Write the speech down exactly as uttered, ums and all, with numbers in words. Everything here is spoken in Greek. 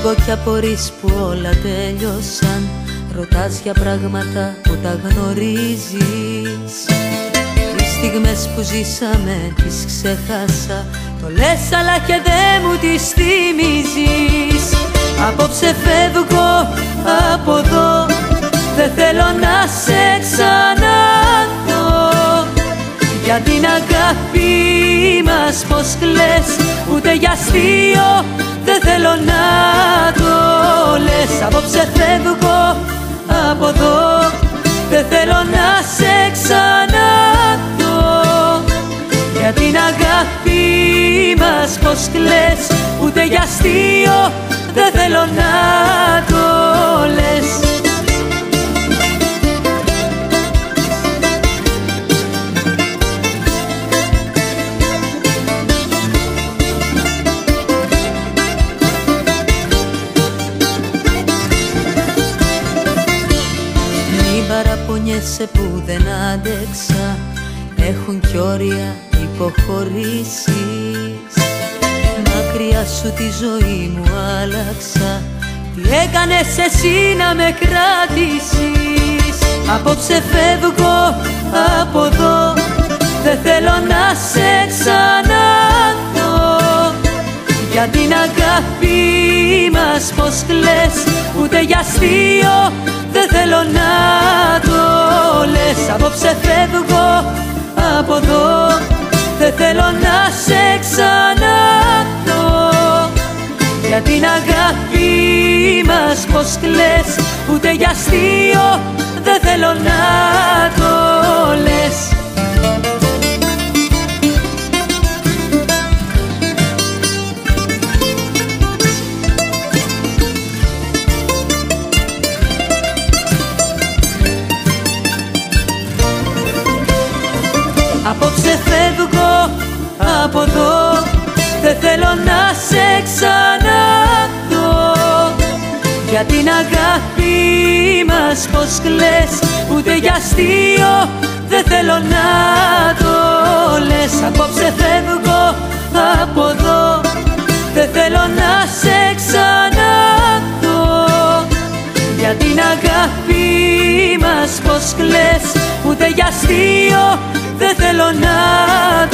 Φεύγω κι απορείς που όλα τέλειωσαν. Ρωτάς για πράγματα που τα γνωρίζεις. Τις στιγμές που ζήσαμε τις ξεχάσα. Το λες αλλά και δεν μου τις θυμίζεις. Απόψε φεύγω από εδώ. Δεν θέλω να σε ξαναδώ. Για την αγάπη μας πως κλαις. Ούτε για αστείο δεν θέλω να το λες. Απόψε φεύγω από εδώ. Δεν θέλω να σε ξαναδώ. Για την αγάπη μας πως κλαις. Ούτε για αστείο δεν θέλω να το λες. Παραπονιέσαι που δεν άντεξα. Έχουν κι όρια υποχωρήσεις. Μακριά σου τη ζωή μου άλλαξα. Τι έκανες εσύ να με κράτησεις. Απόψε φεύγω από εδώ. Δεν θέλω να σε ξαναδώ. Για την αγάπη μας πως κλαις. Ούτε για αστείο δεν θέλω να το λες. Απόψε φεύγω από εδώ. Δεν θέλω να σε ξαναδώ. Για την αγάπη μας πως κλαις. Ούτε για αστείο δεν θέλω να το λες. Απόψε φεύγω από εδώ. Δεν θέλω να σε ξαναδώ. Για την αγάπη μας πως κλαις. Ούτε για αστείο δεν θέλω να το λες. Απόψε φεύγω από εδώ. Δεν θέλω να σε ξαναδώ. Για την αγάπη μας πως κλαις. Ούτε για αστείο δεν θέλω να